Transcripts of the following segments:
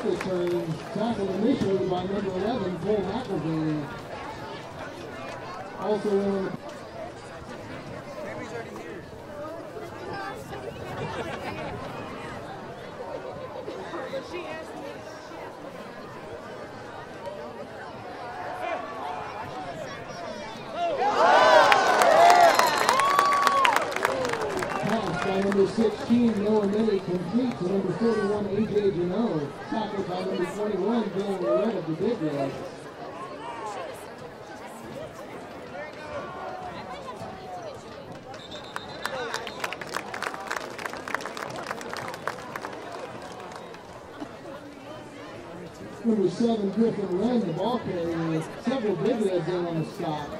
kick return, tackled initially by number 11, Cole McElveen. Also in the number 16, Noah Minnie, complete to number 41, AJ Janot. Tackled by number 21, Dylan Loretta of the Big Red. Number 7, Griffin Wren, the ball carrier. Several Big Reds in on the stop.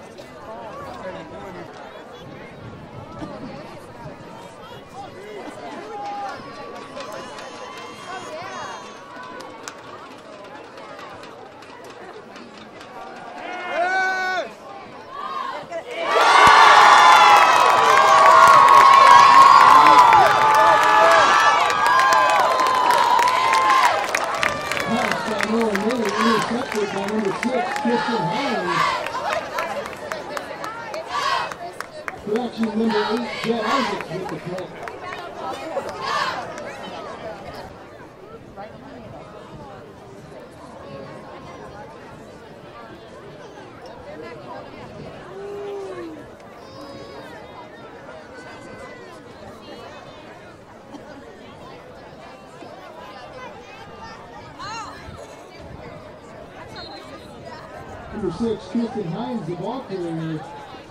Correction, number 8, Jet Isaacs with the pick. Number 6, Kirsten Hines, the ball carrier.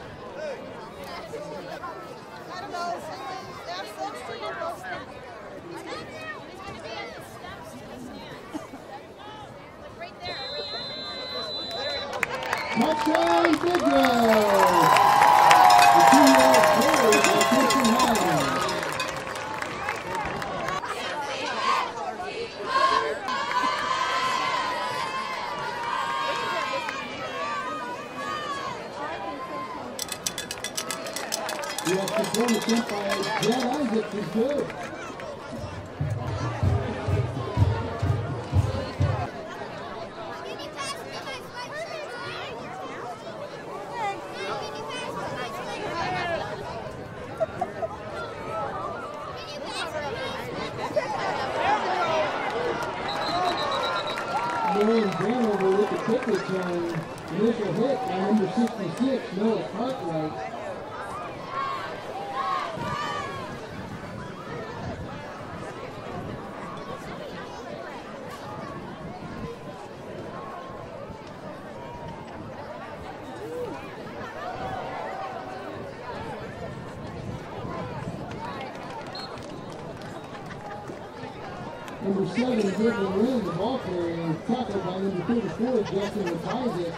Touchdown, Big Red! The 2-yard carry by Kirsten Hines. The extra point attempt by Jet Isaacs is good. Lauren Vanover with the kick return. Initial hit by number 66, Noah Cartwright. Number 7, Griffin Wren, the ball carrier, tackled by number 34, Justin McIsaac.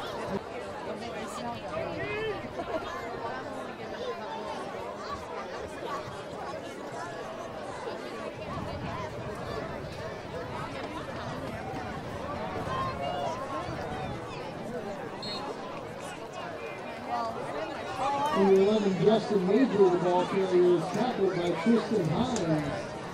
Number 11, Justin Major, the ball carrier, tackled by Tristan Hines.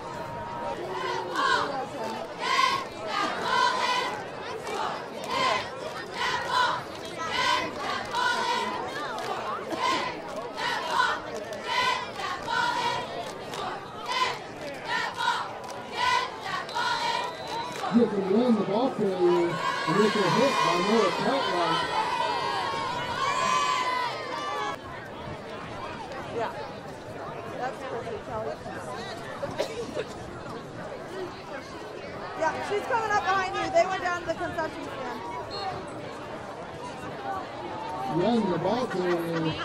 Griffin Wren, the ball carrier, initial hit by Noah Cartwright. Yeah, that's pretty Kelly. Yeah, she's coming up behind you. They went down to the concession stand. Wren, the ball carrier.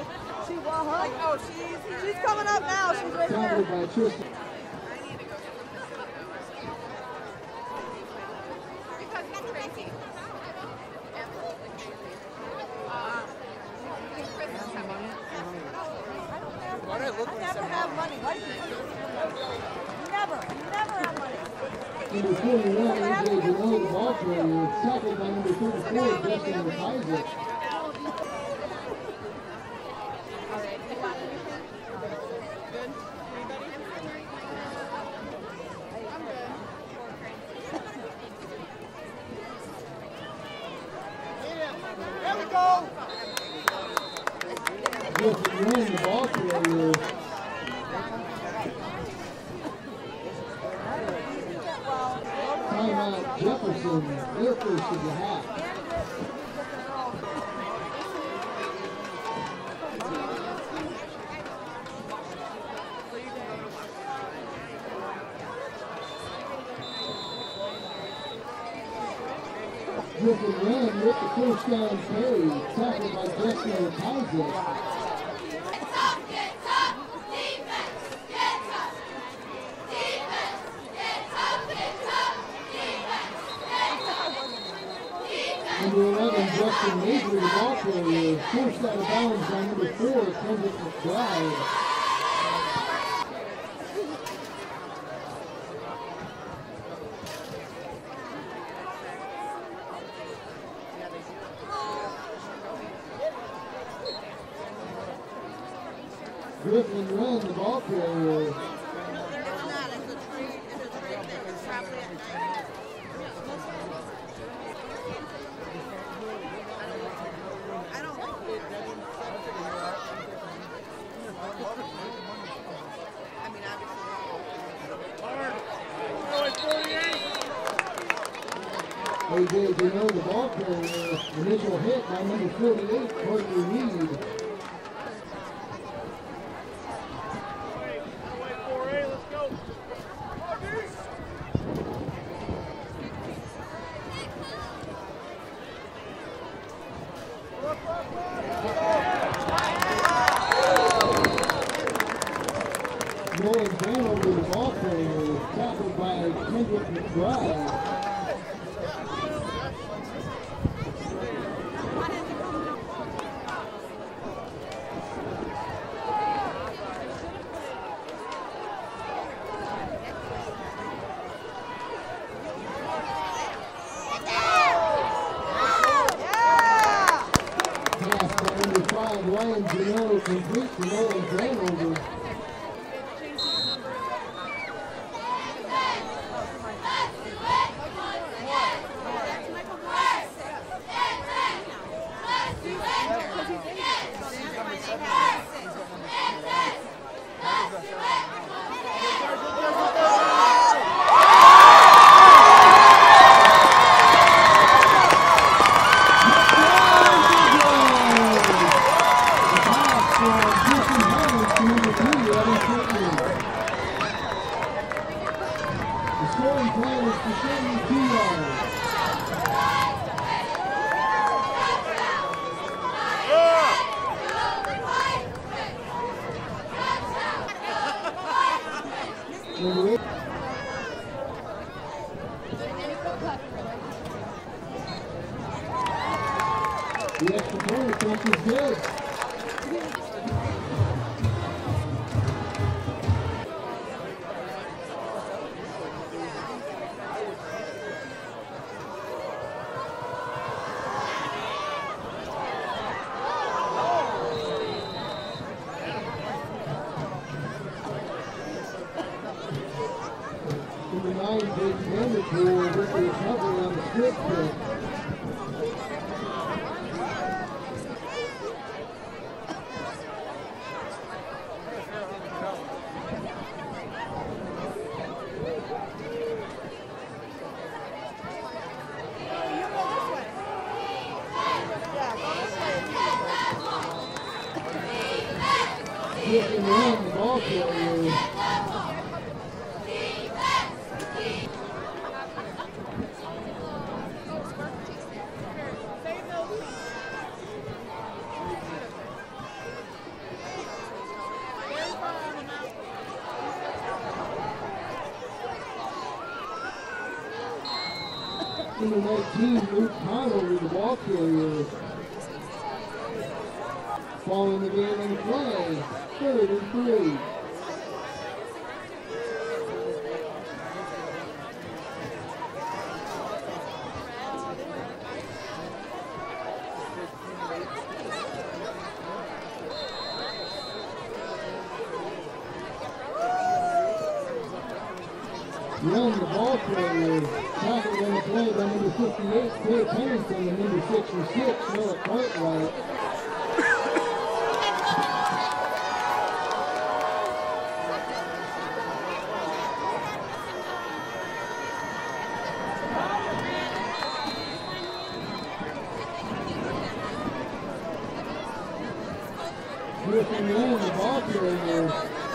She's coming up now. She's right there. Tackled by Tristan. Number 41, AJ Janot, the ball carrier, tackled by number 34, Justin McIsaac. Jefferson, their first of the half. Griffin Wren with the first down carry, tackled by Justin Kaiser. Number 11, Justin Major, the ball carrier, forced out of bounds by number 4, Kendrick McBride. Griffin Wren, the ball carrier. AJ Gino, the ball carrier, initial hit by number 48, Courtney Reed. Nolan Hanover, the ball carrier, tackled by Kendrick McBride. Ryan Gino complete to Nolan Hanover. The extra point attempt is good. Number 9, Jake Vanderpool with the recovery on the strip kick. Griffin Wren, the ball carrier. Number 19, Luke Conover, the ball carrier. Following the game in play, 3rd and 3. Young, the ball carrier, tackled on the play by number 58, Claire Pennington, and number 66, Noah Cartwright. Griffin Young, the ball carrier.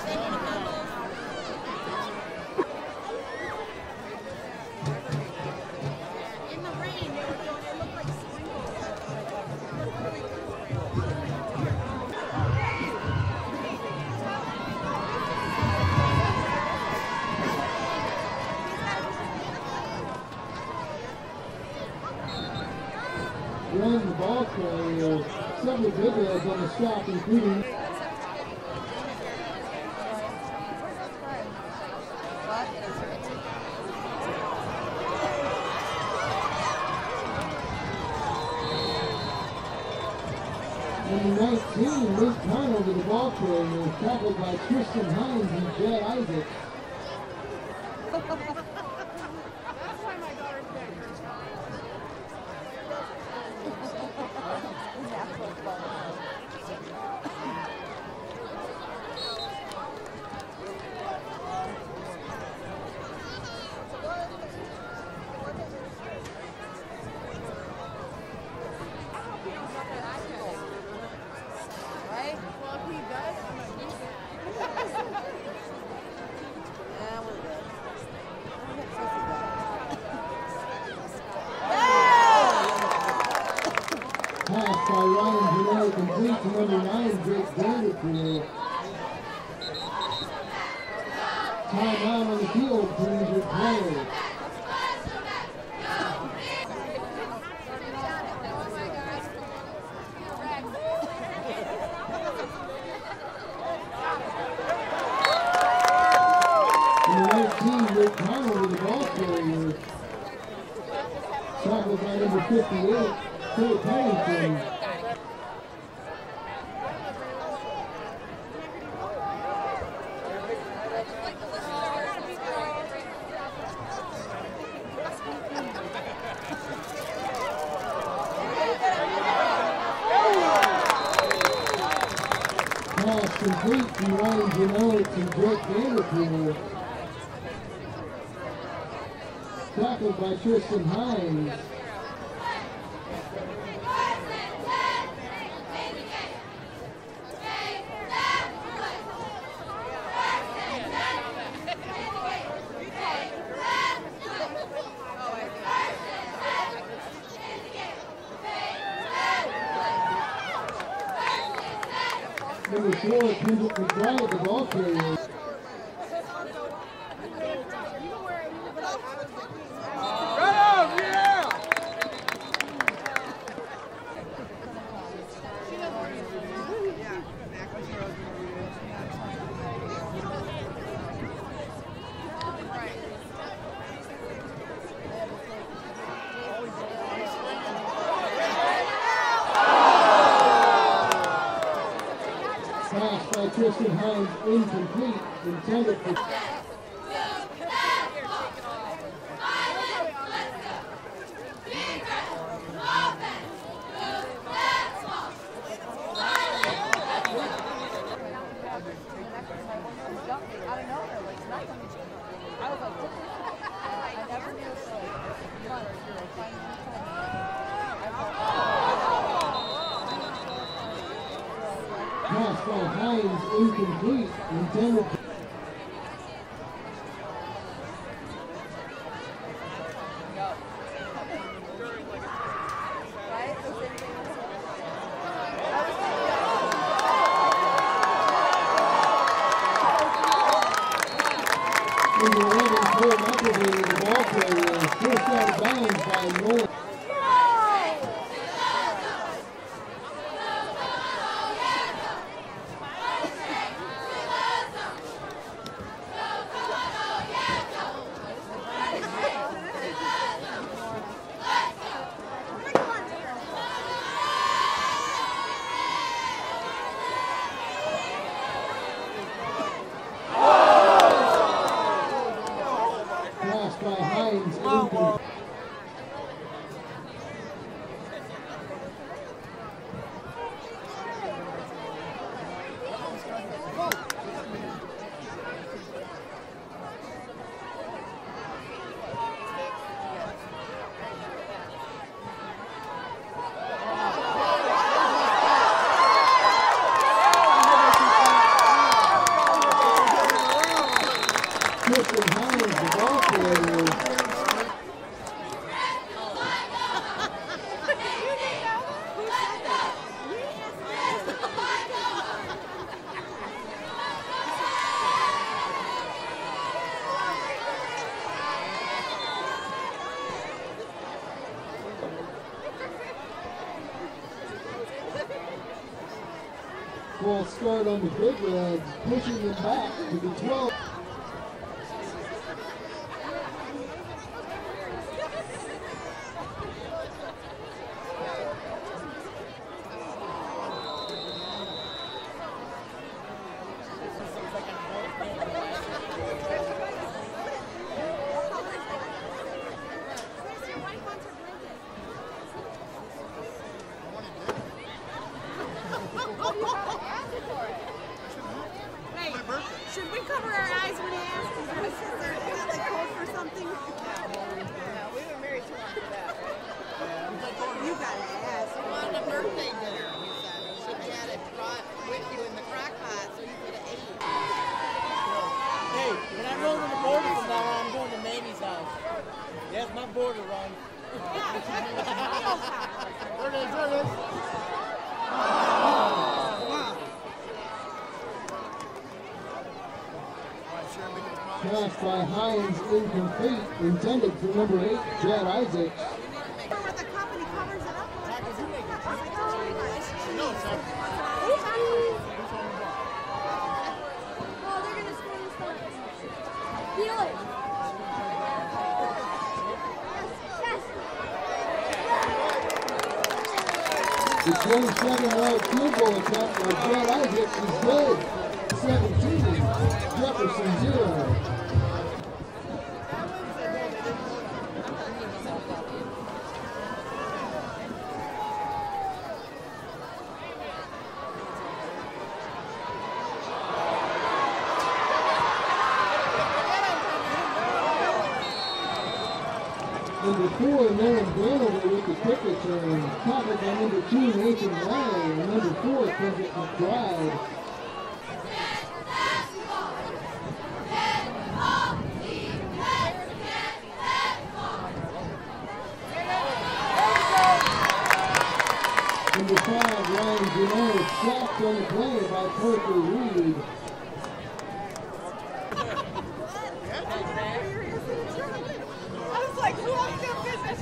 Run the ball carrier. Several videos on the stop, including number 19, Luke Connell to the ball carrier, tackled by Tristan Hines and Jed Isaac. Pass by Ryan Janelle complete to number 9, Drake Vanderpool. Timeout on the field for injured player. Number 19, Rick Connell with the ball carrier. Tackled by number 58. Phil Pennington. Pass complete from Ryan Janelle to Drake Vanderpool. Tackled by Tristan Hines. Number 4, Kendrick McBride, the ball carrier. Pass by Tristan Hines, incomplete, intended for... Pass by Hines, incomplete, intended for... Number 11, Cole McElvey, the ball carrier, forced out of bounds by Nolan. Pass by Hines, incomplete. false start on the Big Reds, pushing them back to the 12. Should we cover our eyes when he asks? Is there like cold for something? Yeah, we were married too long for that, right? You gotta ask. On the birthday dinner, he said. You should have had it brought with you in the crock pot so you could have ate. Hey, when I roll to the border from now on, I'm going to Mamie's house. That's my border run. There it is, there it is. Pass by Hines, incomplete, intended for number 8, Chad Isaacs. With the cup and he covers it up. No, sir. Oh, they're gonna score this one. Feel it. The 27-yard field goal attempt by Chad Isaacs is good. 17, Jefferson 0. Number 4, Nolan Branover with the kick return, tackled by number 2, Nathan Riley, and number 4, Kendrick McBride. Number 5, Ryan Gennaro, sacked on the play by Parker Reed. I was like, who wants to business?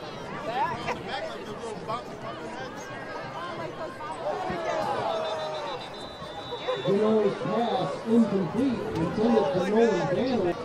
Gennaro's pass incomplete, intended for Nolan Branover.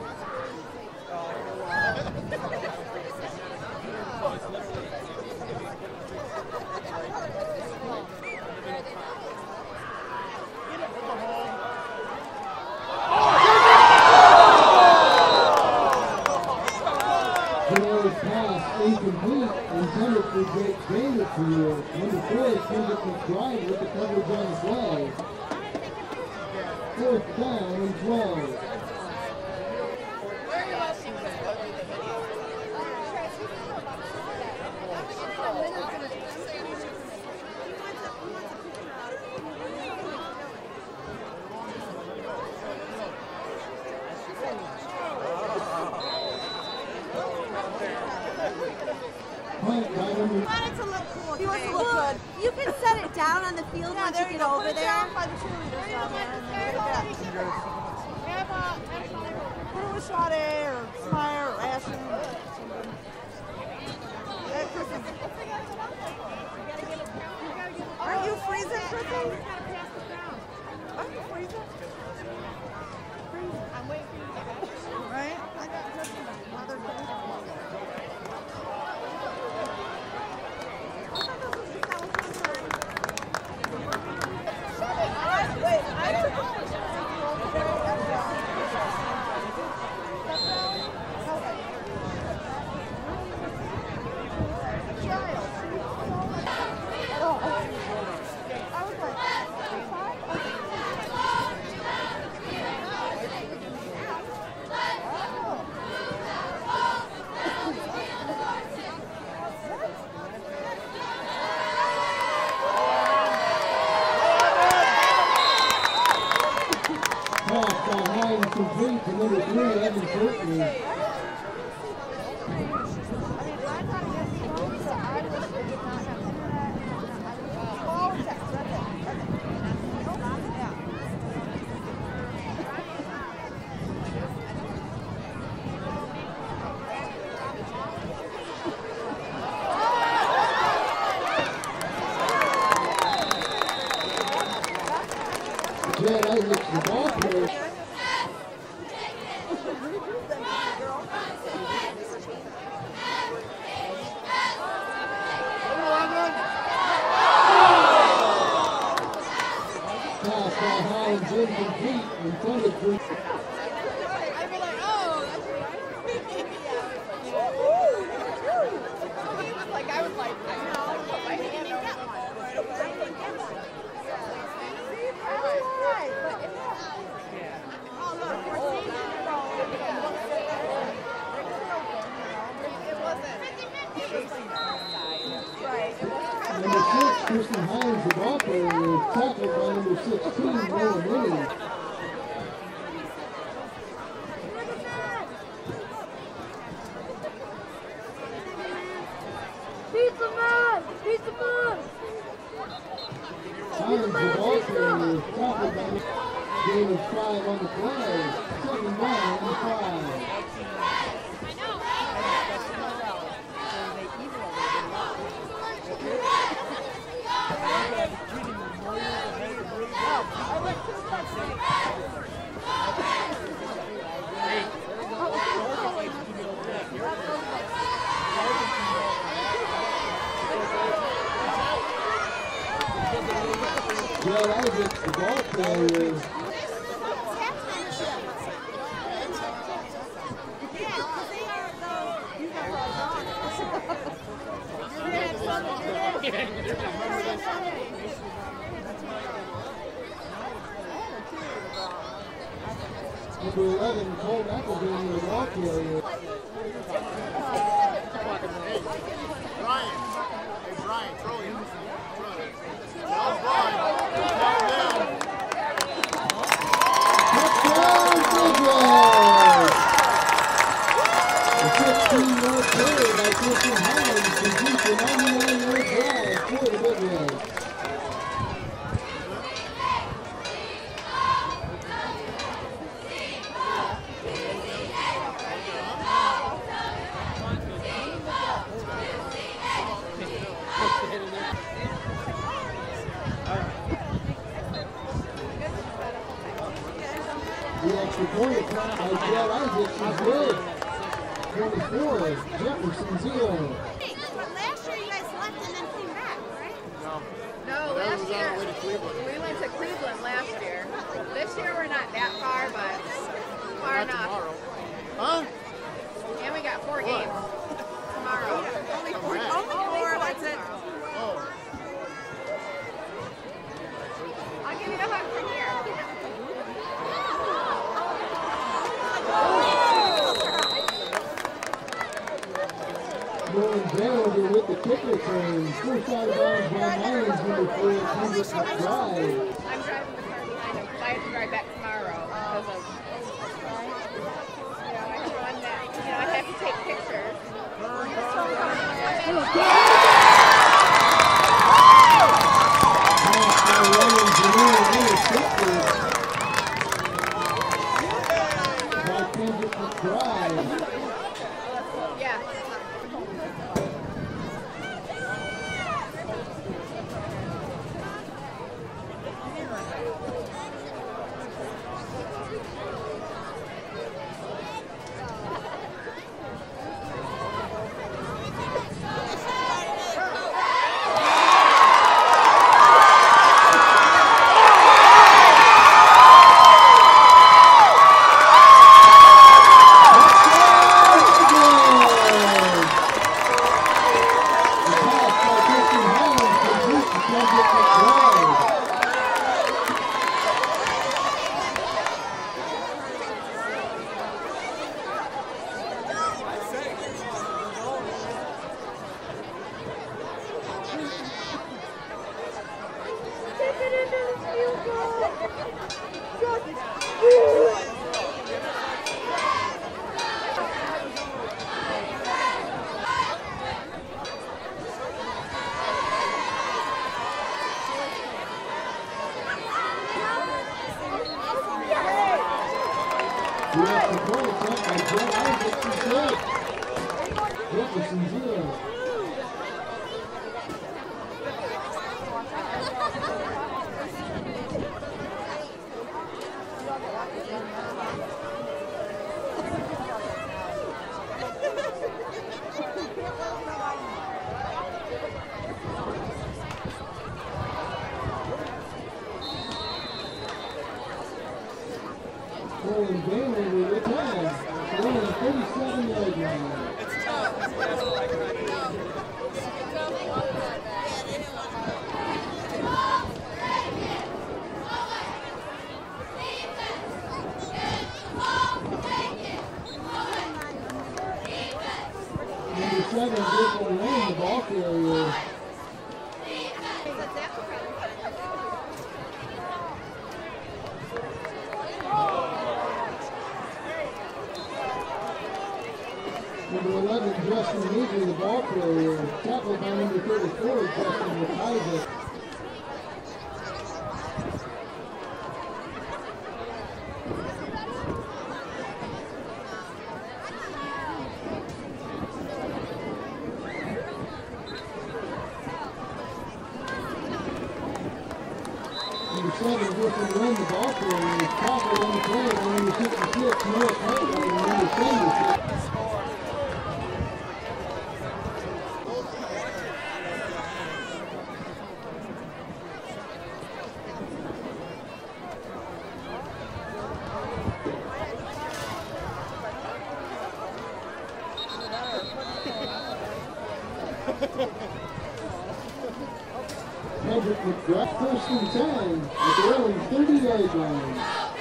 Incomplete, intended for Jake Dangerfield. Number 4 is Kendrick McBride with the coverage on the play. 4th down and 12. wanted to look cool. He wants to look good. You can set it down on the field Yeah, once there you you get go. over Put it there. down by the cheerleaders down there. And then get it back. Put it with Sade or Smire or Ashton. Aren't you freezing, Kristen? Aren't you freezing? I'm waiting for you to get back. Right? I got Kristen. Mother complete to number 3, Evan Courtney. intended for. I'd be like, oh, that's right. He was like, I was like, I know, I put my hand over my Number 6, Kristen Hines, the ball player, was tackled by number 16, Noah Minnie. Pizza man! Pizza man! Hines, the ball player, was tackled by gain of 5 on the play. 7-9-5. Joe Isaac, the ball player, number 11, Cole McElveen, the ball player. Brian. Hey, Brian, throw him. Well, Brian. Down. Touchdown, Bridgeway! The 16-yard carry by Kristen Hines completes a 99-yard drive for the Bridgeway. The extra point attempt by Joe Isaac is good. 24, Jefferson 0. Hey, but last year you guys left and then came back, right? No, last year we went to Cleveland last year. This year we're not that far, but far Not enough. tomorrow. Huh? And we got 4 games tomorrow. Only 4, that's it. Oh. I'll give you a hug from here. Nolan Vanover with the kick return. First out of bounds by Hines, number 4, Kendrick McBride. I'm driving the car behind him because I have to drive back tomorrow. Because of, I have to run that. I have to take pictures. By Kendrick McBride. Yeah. Jefferson 0. Bailey with the tag. They're on the 37-yard line. Number 7, Griffin Lane, the ball carrier. Number 11, Justin Measley, the ball carrier. Tackled by number 34, Justin McIsaac. Number 7, Griffin Lynn, the ball carrier. Tackled on the play by number 56, Noah Cartwright, and number 76. Kendrick McGrath, first and 10 at their own 30-yard line.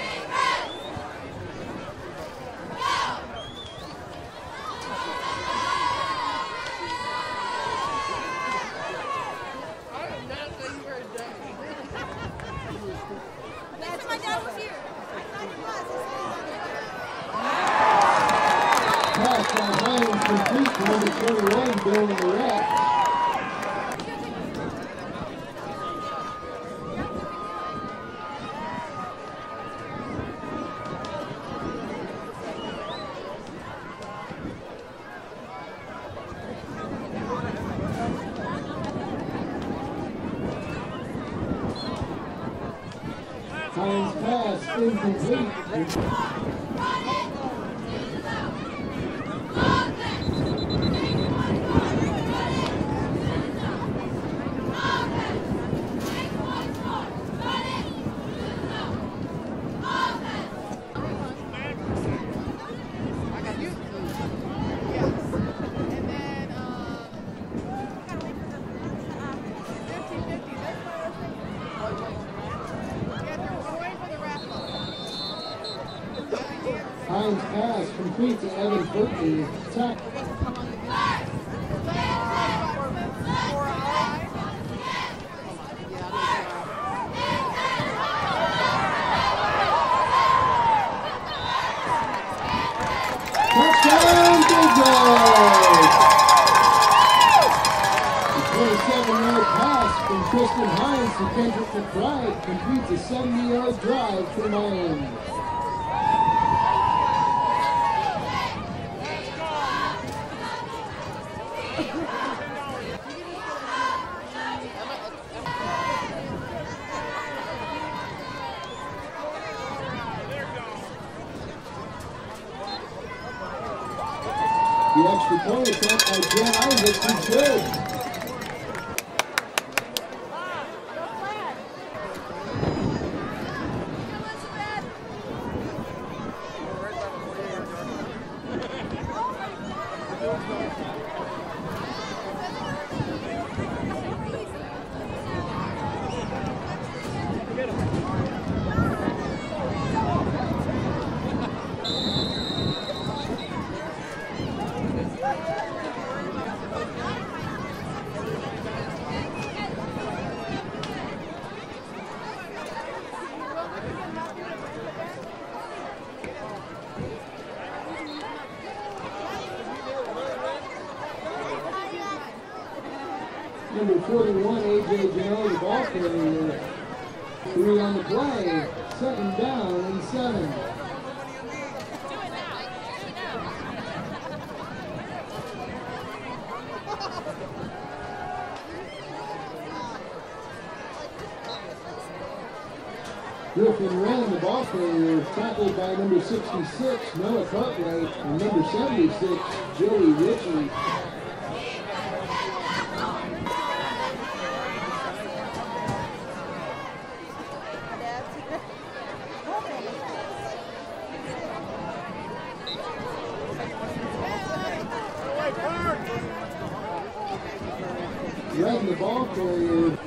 That's my dad was here. I thought he was. Pass by Hines complete to number 21, Bill Lorette. Hines pass incomplete. Hines pass complete to Evan Berkeley. Tackle. Touchdown, Bulldogs! The 27-yard pass from Tristan Hines to Kendrick McBride completes a 70-yard drive for Miami. The extra point attempt by Jen Isaacs is good. Number 41, AJ Janelle, the ball carrier. 3 on the play. 2nd down and 7. Griffin Wren, the ball carrier, tackled by number 66, Noah Cartwright, and number 76, Joey Ritchie. Red, the ball carrier.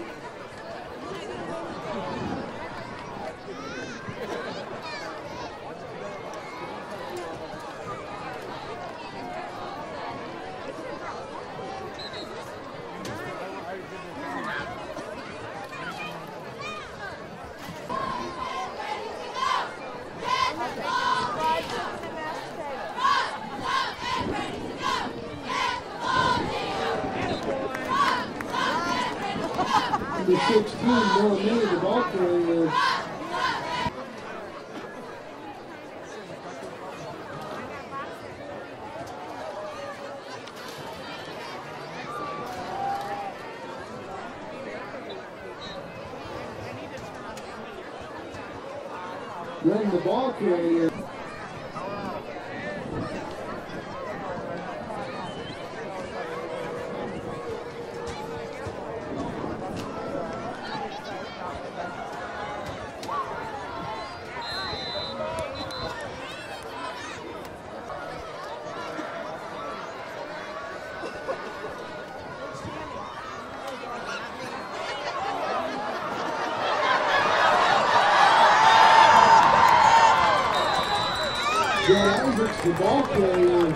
The 16, Noah May, the ball carrier. Then the ball carrier. Jed Isaacs, the ball carrier.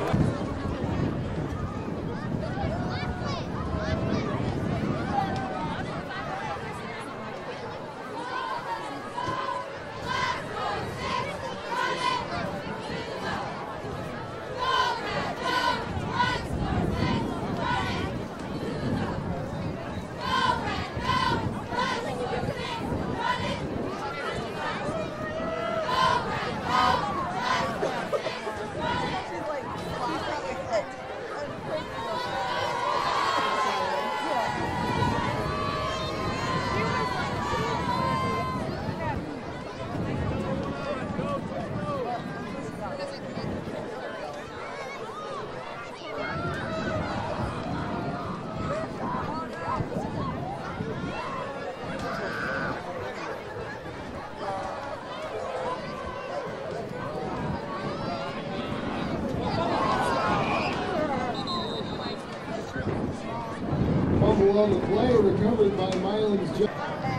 Fumble on the play, recovered by Mylands Jones.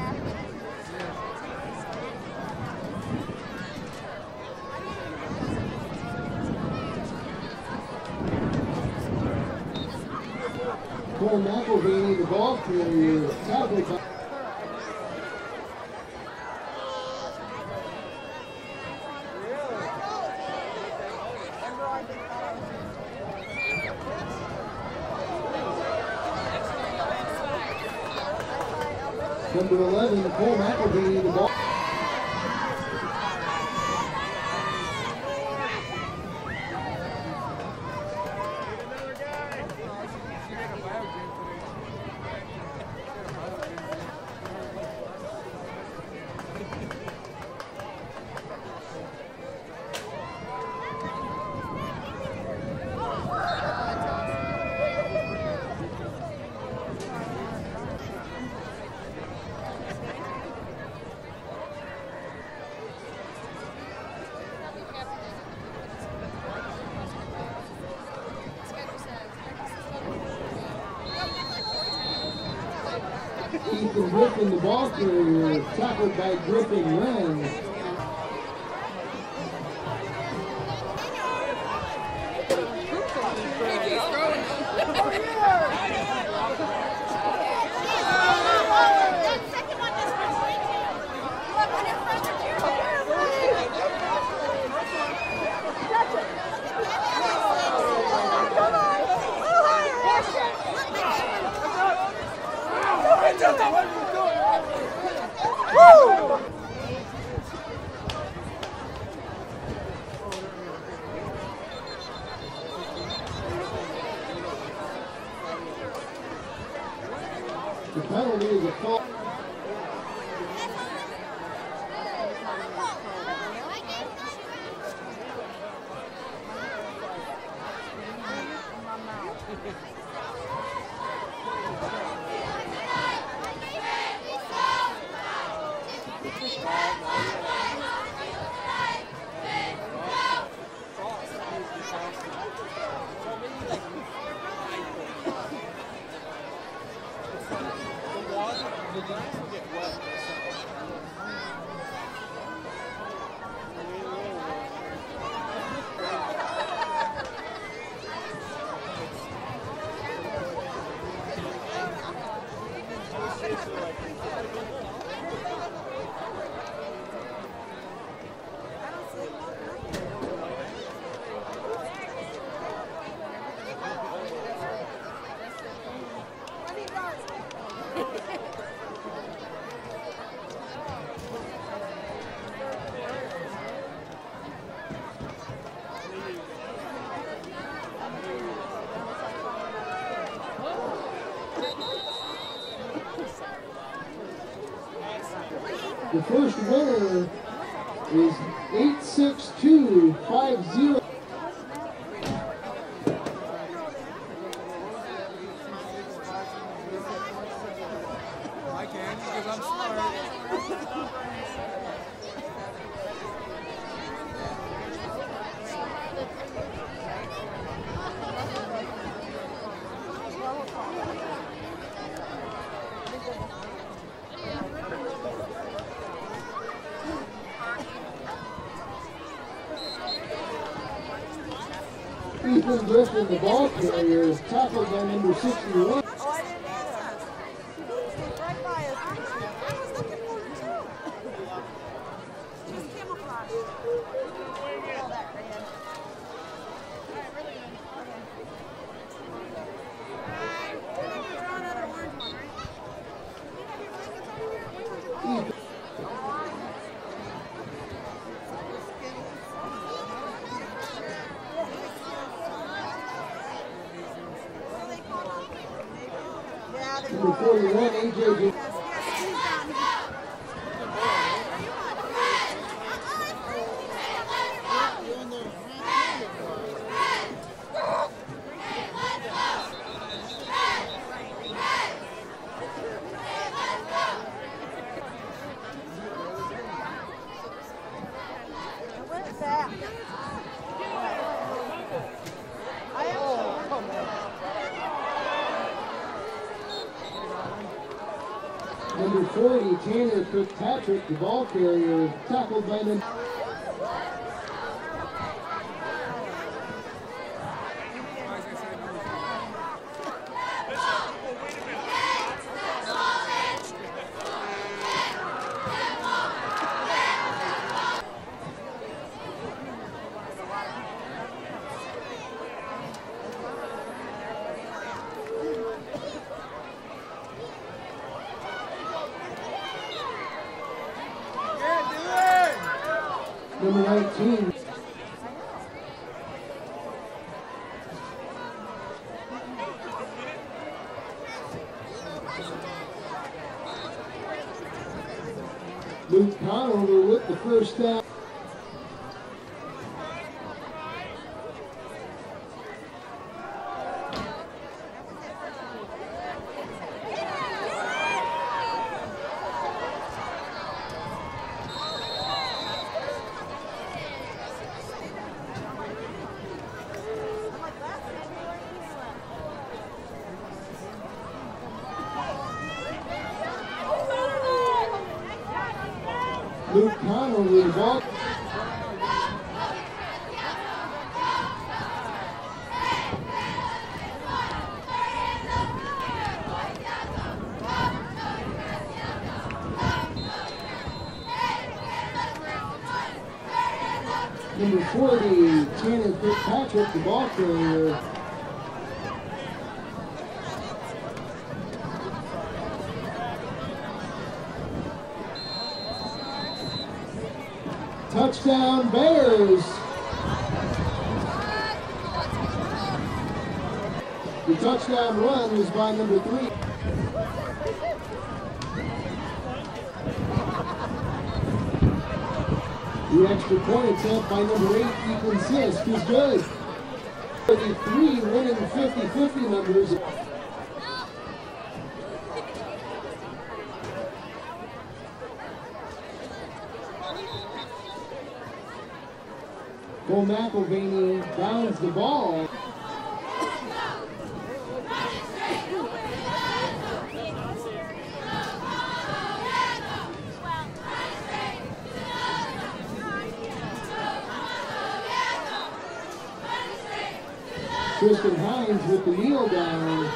Cole McElvaney, the ball carrier, tackled by number 11, Cole McElvaney, the ball. Ethan Griffin, the ball carrier, tackled by Griffin Wren. The penalty is a fault. The first winner is 86250. I can because I'm smart. Ethan Griffin, the ball carrier, is tackled by number 61. Oh, I didn't either. Right by us. I was looking for it too. She's camouflage. All that red. All right, really good. Okay. We're going to draw another orange one, right? You have your blankets over here? Which one's your Ethan Yeah, they Number 41, AJ. Yes, he's down here. Where's that? I am. Number 40, Tanner Kirkpatrick, the ball carrier, tackled by number. Number 19. Luke Conover with the first down. Luke Conover, the ball. Number 40, Tanner Kirkpatrick, the ball carrier. Touchdown Bears! The touchdown run was by number 3. The extra point attempt by number 8, Ethan Sisk, is good. The 3 winning 50-50 numbers. Cole McElvaney downs the ball. Tristan Hines with the kneel down.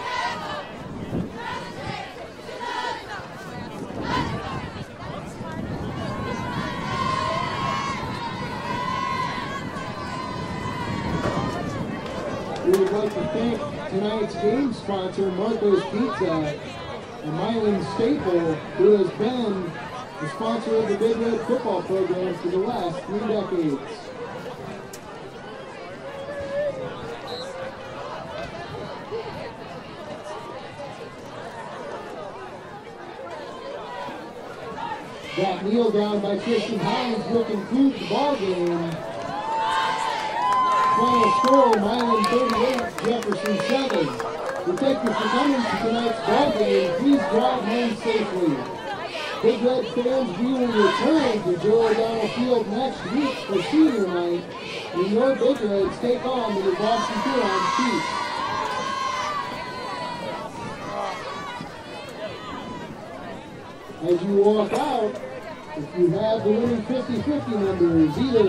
We would like to thank tonight's game sponsor, Marco's Pizza, and Milan Staple, who has been the sponsor of the Big Red football program for the last 3 decades. That kneel down by Tristan Hines will conclude the ball game. Final score, Milan 38, Jefferson 7. We thank you for coming to tonight's ball game. Please drive home safely. Big Red fans, we will return to Joe O'Donnell Field next week for senior night when your Big Reds take on the Boston Huron Chiefs. As you walk out, if you have the winning 50-50 numbers, either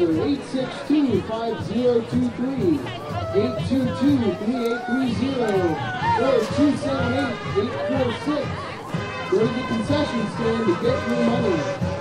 862-5023, 822-3830, or 278-846, go to the concession stand to get your money.